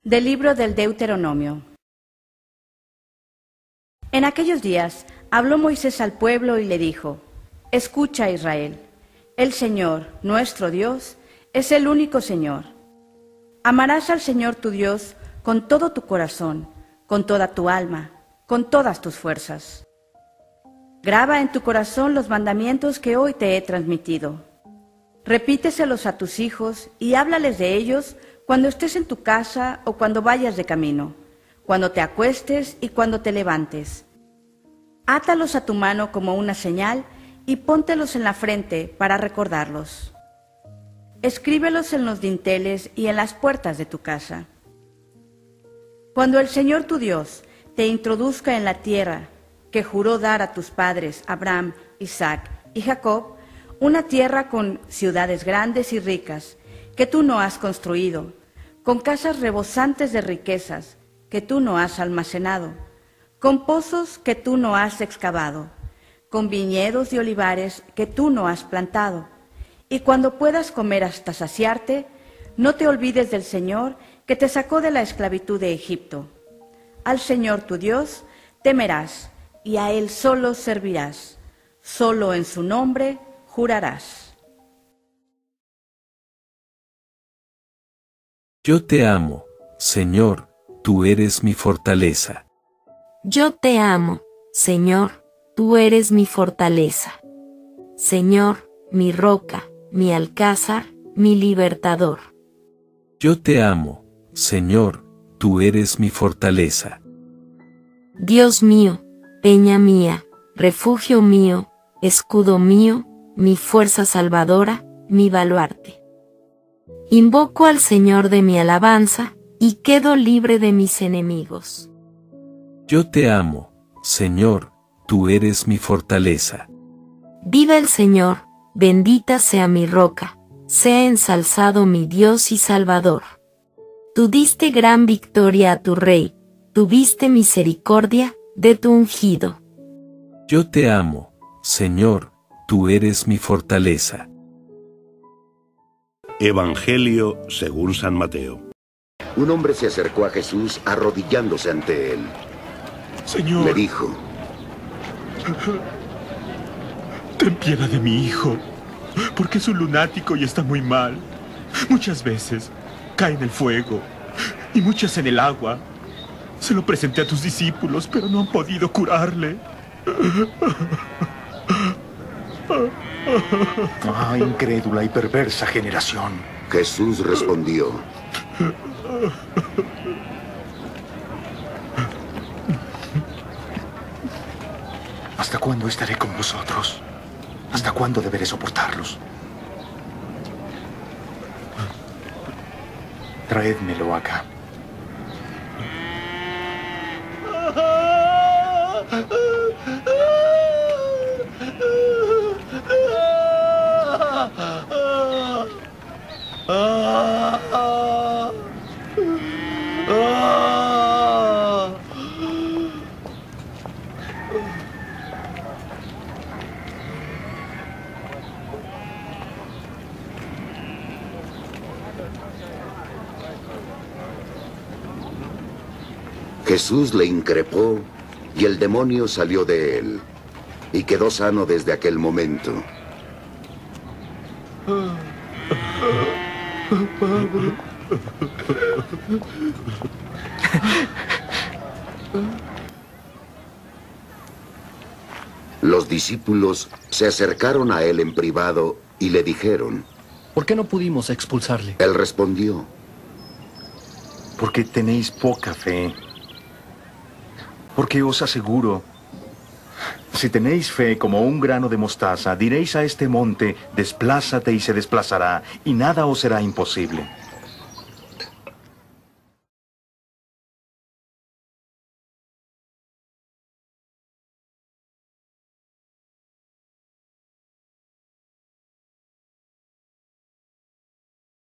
Del libro del Deuteronomio. En aquellos días habló Moisés al pueblo y le dijo: Escucha, Israel, el Señor, nuestro Dios, es el único Señor. Amarás al Señor tu Dios con todo tu corazón, con toda tu alma, con todas tus fuerzas. Graba en tu corazón los mandamientos que hoy te he transmitido. Repíteselos a tus hijos y háblales de ellos cuando estés en tu casa o cuando vayas de camino, cuando te acuestes y cuando te levantes. Átalos a tu mano como una señal y póntelos en la frente para recordarlos. Escríbelos en los dinteles y en las puertas de tu casa. Cuando el Señor tu Dios te introduzca en la tierra que juró dar a tus padres Abraham, Isaac y Jacob, una tierra con ciudades grandes y ricas que tú no has construido, con casas rebosantes de riquezas que tú no has almacenado, con pozos que tú no has excavado, con viñedos y olivares que tú no has plantado. Y cuando puedas comer hasta saciarte, no te olvides del Señor que te sacó de la esclavitud de Egipto. Al Señor tu Dios temerás y a Él solo servirás. Solo en su nombre jurarás. Yo te amo, Señor, tú eres mi fortaleza. Yo te amo, Señor, tú eres mi fortaleza. Señor, mi roca, mi alcázar, mi libertador. Yo te amo, Señor, tú eres mi fortaleza. Dios mío, peña mía, refugio mío, escudo mío, mi fuerza salvadora, mi baluarte. Invoco al Señor de mi alabanza, y quedo libre de mis enemigos. Yo te amo, Señor, tú eres mi fortaleza. Viva el Señor, bendita sea mi roca, sea ensalzado mi Dios y Salvador. Tú diste gran victoria a tu Rey, tuviste misericordia de tu ungido. Yo te amo, Señor, tú eres mi fortaleza. Evangelio según San Mateo. Un hombre se acercó a Jesús arrodillándose ante él. Señor, Le dijo: ten piedad de mi hijo, porque es un lunático y está muy mal. Muchas veces cae en el fuego y muchas en el agua. Se lo presenté a tus discípulos, pero no han podido curarle. Ah, incrédula y perversa generación. Jesús respondió: ¿Hasta cuándo estaré con vosotros? ¿Hasta cuándo deberé soportarlos? Traédmelo acá. Jesús le increpó y el demonio salió de él y quedó sano desde aquel momento. Los discípulos se acercaron a él en privado y le dijeron: ¿Por qué no pudimos expulsarle? Él respondió: Porque tenéis poca fe. Porque os aseguro, si tenéis fe como un grano de mostaza, diréis a este monte: desplázate y se desplazará, y nada os será imposible.